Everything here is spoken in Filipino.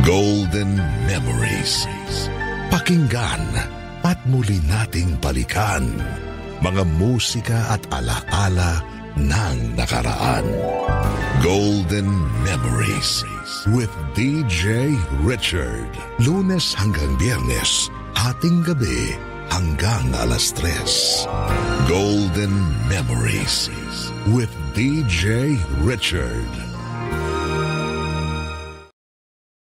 Golden Memories. Pakinggan at muli nating balikan mga musika at alaala ng nakaraan. Golden Memories with DJ Richard. Lunes hanggang Biyernes, hatinggabi hanggang 3:00. Golden Memories with DJ Richard.